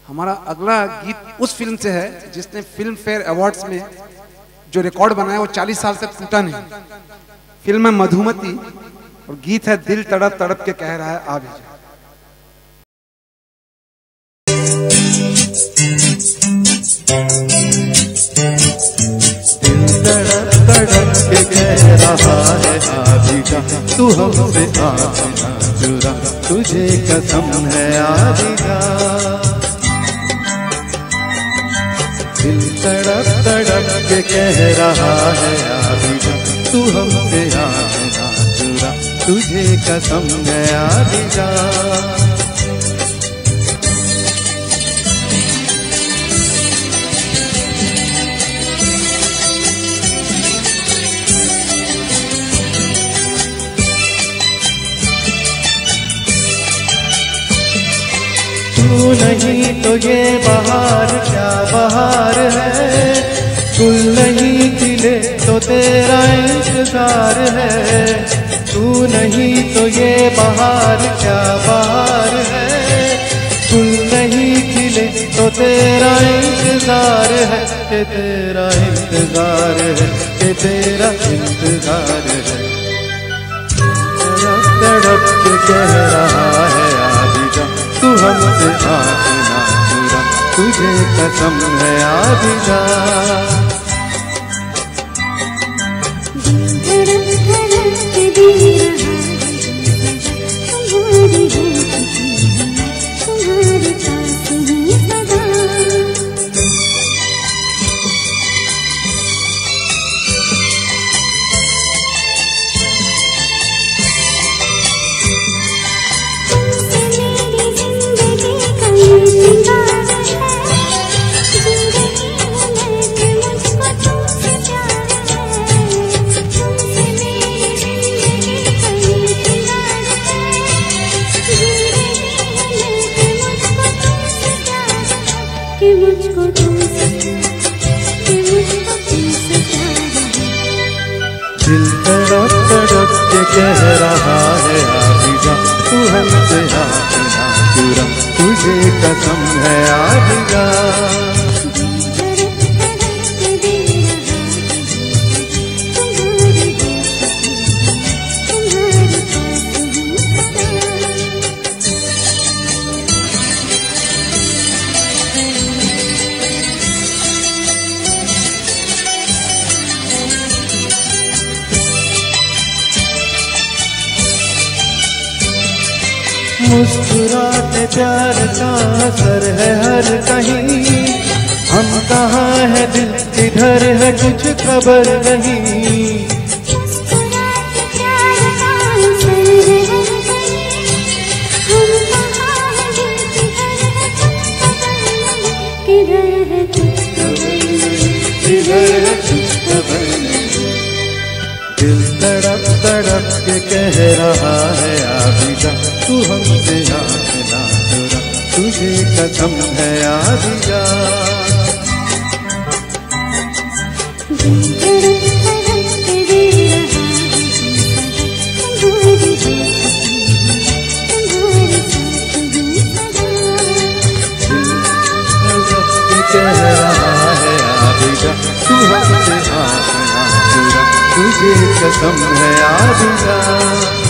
हमारा अगला गीत उस फिल्म से है जिसने फिल्म फेयर अवार्ड्स में जो रिकॉर्ड बनाया वो 40 साल तक टूटा नहीं। फिल्म है मधुमती और गीत है दिल तड़प तड़प के कह रहा है आ भी जा। दिल तड़प तड़प के कह रहा है आ भी जा, तू हमसे आँख ना चुरा, तुझे कसम है आ भी जा। दिल तड़प तड़प के कह रहा है आ भी जा, तू हमसे आँख ना चुरा, तुझे कसम है आ भी जा। तू नहीं तो ये बहार क्या बहार है, गुल नहीं खिले तो तेरा इंतजार है। तू नहीं तो ये बहार क्या बहार है, गुल नहीं खिले तो तेरा इंतजार है, कि तेरा इंतजार है, कि तेरा इंतजार है। तड़प तड़प के कह रहा है आ भी जा, तू हमसे आँख ना चुरा, तुझे कसम है आ भी जा। दिल तड़प तड़प के कह रहा है आ भी जा, तू हमसे आँख ना चुरा, तुझे कसम है आ भी जा। मुस्कुराते प्यार का असर है हर कहीं, हम कहाँ है दिल किधर है कुछ खबर नहीं। मुस्कुराते प्यार का असर है हर कहीं, हम कहाँ है दिल किधर है कुछ खबर नहीं, किधर है कुछ खबर नहीं, किधर है कुछ खबर नहीं। दिल तड़प तड़प के कह रहा है आ भी जा, तू हमसे आँख ना चुरा, तुझे कसम है आ भी जा। दिल तड़प तड़प के दे रहा है तुम्हारी कह रहा है आ भी जा, तू हमसे आँख ना चुरा, तुझे कसम है आ भी जा।